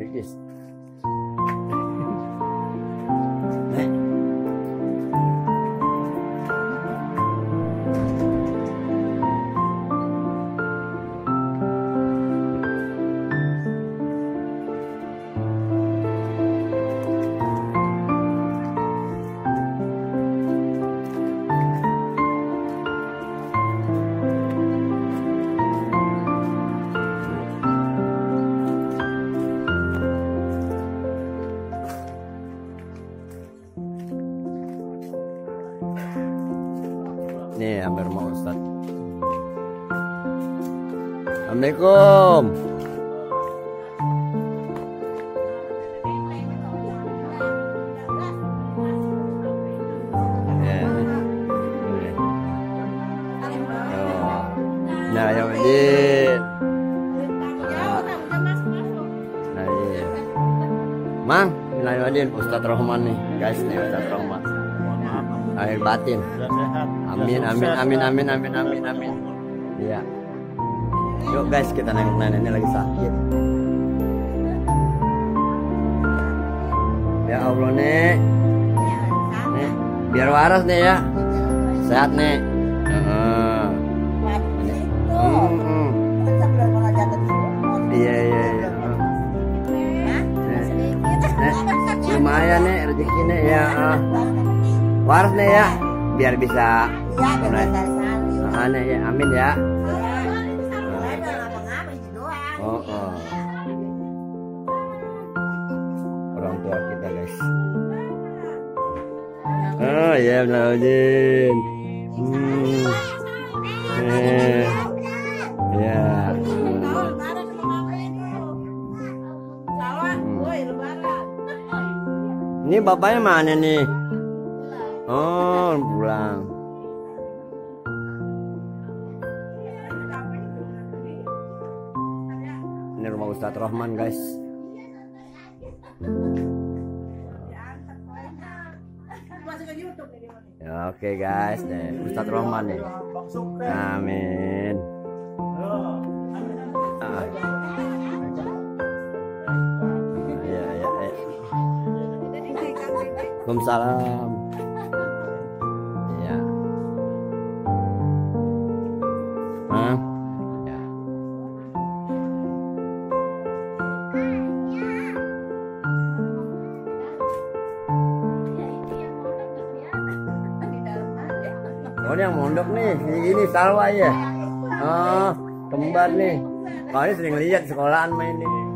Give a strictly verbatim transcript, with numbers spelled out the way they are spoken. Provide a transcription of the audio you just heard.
Widis. Nih hampir mau Ustaz. Assalamualaikum. Nah, yang ini. Nah, iya. Mang, Bismillahirrahmanirrahim. Ustaz Rohman nih, guys, nih Ustaz Rohman. Air batin. Amin, amin, amin, amin, amin, amin, amin. Iya. Yuk guys, kita nengok nenek ini lagi sakit. Ya Allah nek, nek biar waras nih ya, sehat nek. Uh. Hmm. Iya iya iya. Nek, lumayan nek rezeki nek ya. Uh. Waras nih ya, biar bisa aneh ya, amin ya. Oh, oh. Orang tua kita guys. Oh ya benar Jin. Hmm. Eh. Ya. Hmm. Ini bapaknya mana nih? Oh, pulang. Ini rumah Ustadz Rohman, guys. Ya, oke, okay, guys. Nih, Ustadz Rohman nih. Amin. Ah. Ya, ya, ya. Waalaikumsalam. Oh ini yang mondok nih, ini Salwa ya. Oh, kembar nih. Kalau ini sering lihat sekolahan main ini.